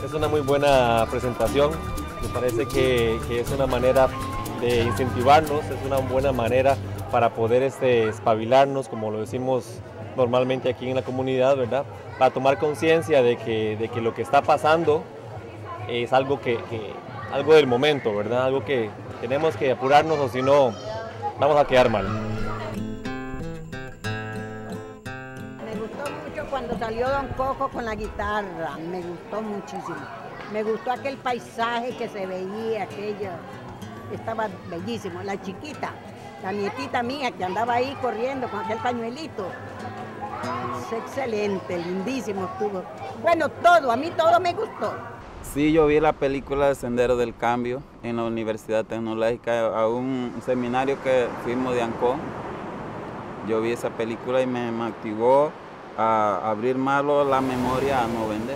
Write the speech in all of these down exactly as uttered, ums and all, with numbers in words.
Es una muy buena presentación, me parece que, que es una manera de incentivarnos, es una buena manera para poder este, espabilarnos, como lo decimos normalmente aquí en la comunidad, ¿verdad? Para tomar conciencia de que, de que lo que está pasando es algo, que, que, algo del momento, ¿verdad? Algo que tenemos que apurarnos o si no vamos a quedar mal. Me gustó mucho cuando salió Don Coco con la guitarra, me gustó muchísimo. Me gustó aquel paisaje que se veía, aquello, estaba bellísimo. La chiquita, la nietita mía que andaba ahí corriendo con aquel pañuelito. Es excelente, lindísimo estuvo. Bueno, todo, a mí todo me gustó. Sí, yo vi la película Sendero del Cambio en la Universidad Tecnológica, a un seminario que fuimos de Ancón. Yo vi esa película y me motivó a abrir más la memoria, a no vender.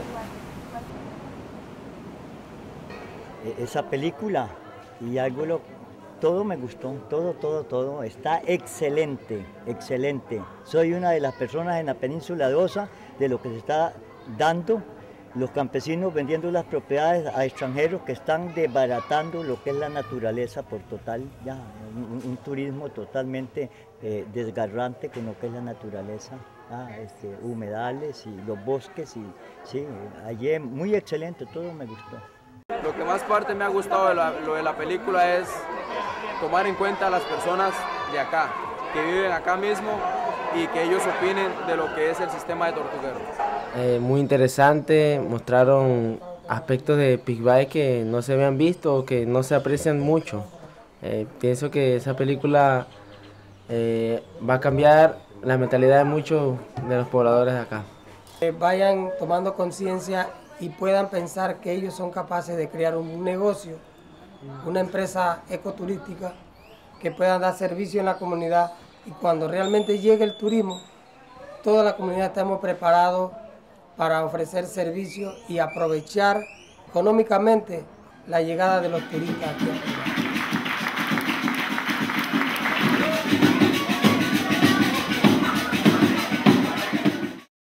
Esa película y algo, lo, todo me gustó, todo, todo, todo, está excelente, excelente. Soy una de las personas en la península de Osa de lo que se está dando, los campesinos vendiendo las propiedades a extranjeros que están desbaratando lo que es la naturaleza por total, ya, un, un turismo totalmente eh, desgarrante con lo que es la naturaleza. Ah, este, humedales y los bosques, y sí, allí muy excelente, todo me gustó. Lo que más parte me ha gustado de la, lo de la película es tomar en cuenta a las personas de acá, que viven acá mismo y que ellos opinen de lo que es el sistema de tortuguero. Eh, muy interesante, mostraron aspectos de Pigbae que no se habían visto o que no se aprecian mucho. Eh, pienso que esa película eh, va a cambiar la mentalidad de muchos de los pobladores de acá. Que vayan tomando conciencia y puedan pensar que ellos son capaces de crear un negocio, una empresa ecoturística que puedan dar servicio en la comunidad, y cuando realmente llegue el turismo, toda la comunidad estamos preparados para ofrecer servicios y aprovechar económicamente la llegada de los turistas aquí.